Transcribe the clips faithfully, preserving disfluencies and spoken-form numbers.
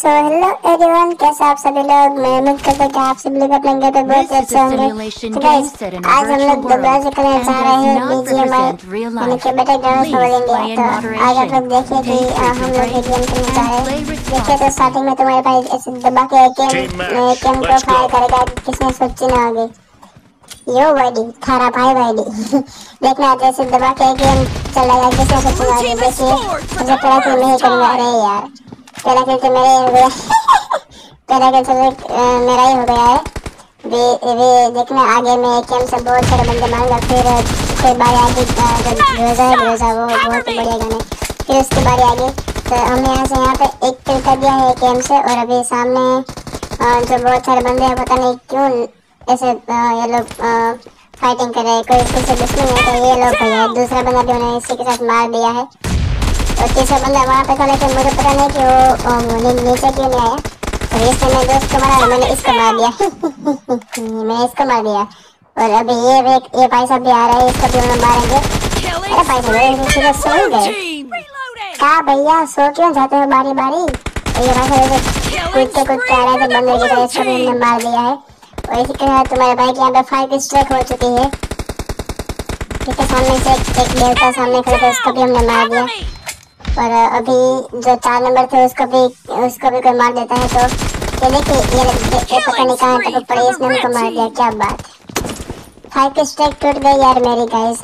So hello everyone, कैसे आप सभी लोग। मैं उम्मीद करता हूँ कि आप सभी लोग अपने घर पे बहुत अच्छे होंगे। तो गाइस, आज हम लोग दोबारा करने जा रहे हैं बीजीएमआई यानी कि बैटलग्राउंड्स मोबाइल इंडिया। तो आज आप लोग देखिए कि हम लोग ये गेम खेलने जा रहे हैं। देखिए तो स्टार्टिंग में तुम्हारे भाई ऐसे दबा के गेम गेम को फायर करेगा, किसने सोची ना होगी। यो भाई थारा भाई भाई देखना जैसे दबा के गेम चलेगा, किसने सोची ना होगी। देखिए मुझे पहला किल नहीं करूँगा। अरे यार पहला किल तो मेरा ही हो गया पहला किल तो मेरा ही हो गया है। वे वे देखना आगे में गेम से बहुत सारे बंदे मारूंगा। फिर फिर बारी आगे ग्रोजा है ग्रोजा वो बहुत बढ़िया गन है। फिर उसके बारी आगे तो हमने यहाँ से यहाँ पे एक किल कर दिया है गेम से। और अभी सामने जो बहुत सारे बंदे हैं, पता नहीं क्यों ऐसे ये लोग फाइटिंग कर रहे हैं। कोई किसी दुश्मन है तो ये लोग भैया दूसरा बंदा भी उन्हें इसी के साथ मार दिया है। और तीसरा बंदा वहाँ पे था, लेकिन मुझे पता नहीं कि वो नीचे क्यों नहीं आया। तो इसने मेरे दोस्त को मारा, मैंने इसको मार दिया मैंने इसको मार दिया। और अभी ये ये भाई साहब भी आ रहे हैं, इसको भी हम मारेंगे। अरे भाई साहब सीधे सो ही गए क्या भैया, सो क्यों जाते हो बारी बारी। ये भाई साहब कूदते कूदते आ रहे थे बंदे की तरह, इसको भी हमने मार दिया है। और इसी के साथ तुम्हारे भाई के यहाँ पे फाइव स्ट्राइक हो चुकी है। ठीक है, सामने से एक देवता सामने खड़े थे, उसको भी हमने मार दिया। और अभी जो चार नंबर थे उसको भी उसको भी कोई मार देता है। तो ये देखिए ये, ये पता नहीं कहाँ टपक पड़ी, इसने उनको मार दिया। क्या बात, फाइव स्ट्राइक टूट गई यार मेरी गाइस।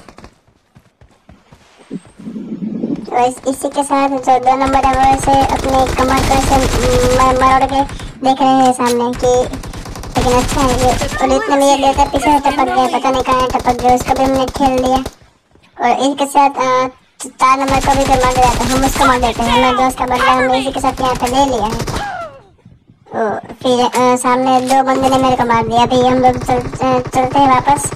तो इस, इसी के साथ जो दो नंबर है वो ऐसे अपने कमर को ऐसे मरोड़ के देख रहे हैं सामने कि, लेकिन अच्छा है ये। और इतने में ये देवता पीछे टपक गया, पता नहीं कहाँ टपक गया, उसको भी हमने खेल दिया। और इसके साथ चार नंबर को भी मार दिया, तो हम उसको मार देते हैं। हमारे दोस्त का बदला हमने इसी के साथ यहाँ पे ले लिया है। ओ, फिर आ, सामने दो बंदे ने मेरे को मार दिया। अभी हम लोग चल, चलते हैं वापस।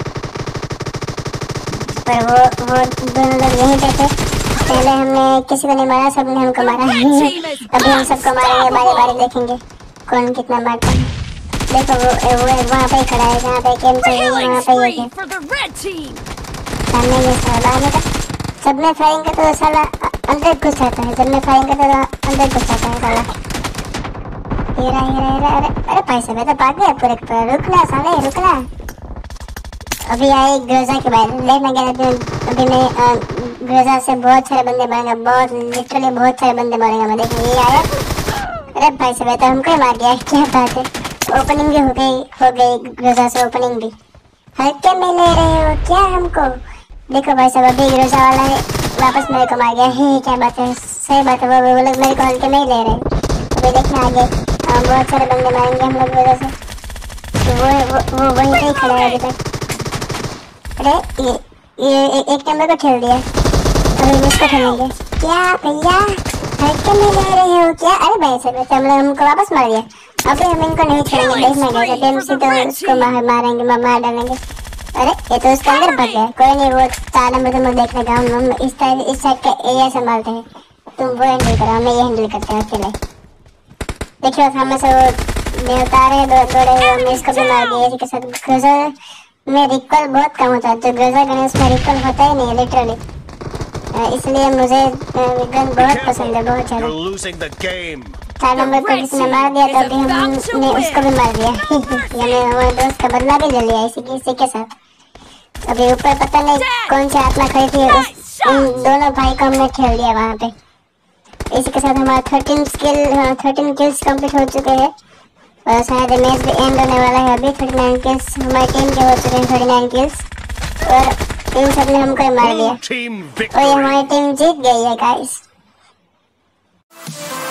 पर वो वो दोनों लोग यहीं पे थे। पहले हमने किसी को नहीं मारा, सबने हमको मारा अभी हम सबको मारेंगे बारी बारी, देखेंगे कौन कितना मारता है। देखो वो वो वहाँ पे खड़ा है जहाँ पे गेम चल रही है, वहाँ पे ये सामने ये साला निकल। जब मैं फायरिंग करता तो साला अंदर घुस जाता है, जब मैं फायरिंग करता तो अंदर घुस जाता है साला। हेरा हेरा हेरा अरे अरे भाई साहब मैं तो भाग गया पूरे पूरे। रुकना साले रुकना। अभी आए ग्रोजा के बाद लेना गया था। अभी मैं ग्रोजा से बहुत सारे बंदे मारेंगे, बहुत लिटरली बहुत सारे बंदे मारेंगे मैं। देखिए ये आया, अरे भाई साहब तो हमको ही मार दिया। क्या बात है, ओपनिंग भी हो गई हो गई ग्रोजा से ओपनिंग भी। हल्के में ले रहे हो क्या हमको। देखो भाई साहब अभी ग्रोजा वाला है वापस मेरे को मार गया है। क्या बात है, सही बात है, वो वो लोग मेरे को हल्के में ही ले रहे हैं। अभी देखना आगे बहुत सारे बंदे मारेंगे हम लोग ग्रोजा से। तो वो वो वो वहीं पे ही खड़ा है अभी तक। अरे ये ये ए, एक नंबर को खेल दिया, अभी उसको खेलेंगे। क्या भैया हल्के में ले रहे हो क्या। अरे भाई साहब हम लोग हमको वापस मार दिया। अभी हम इनको नहीं छोड़ेंगे, देखना कैसे गेम से तो उसको मार मारेंगे मार डालेंगे। अरे ये तो उसके अंदर भग गया। कोई नहीं, वो चार नंबर तो मैं देख लेगा। हम इस टाइप इस साइड का एरिया संभालते हैं, तुम वो हैंडल करो, हमें ये हैंडल करते हैं अकेले। देखिए सामने से वो देवता आ रहे हैं दो दौड़े हुए, हमने इसको भी मार दिया। इसी के साथ ग्रोजा में रिकॉल बहुत कम होता है, तो ग्रोजा गन उसमें रिकॉल होता ही नहीं है लिटरली, इसलिए मुझे गन बहुत पसंद है बहुत ज़्यादा। चार नंबर को किसी ने मार दिया तो अभी हमने उसको भी मार दिया यानी हमारे दोस्त का बदला भी ले लिया इसी इसी के साथ। अभी ऊपर पता नहीं कौन सी आत्मा खड़ी थी, उस उन दोनों भाई को हमने खेल दिया वहाँ पे। इसी के साथ हमारा thirteen skill thirteen kills complete हो चुके हैं। और शायद मैच भी एंड होने वाला है। अभी थर्टी नाइन किल्स हमारी टीम के हो चुके हैं, थर्टी नाइन किल्स। और इन सब ने हमको मार दिया और ये हमारी टीम जीत गई है गाइस।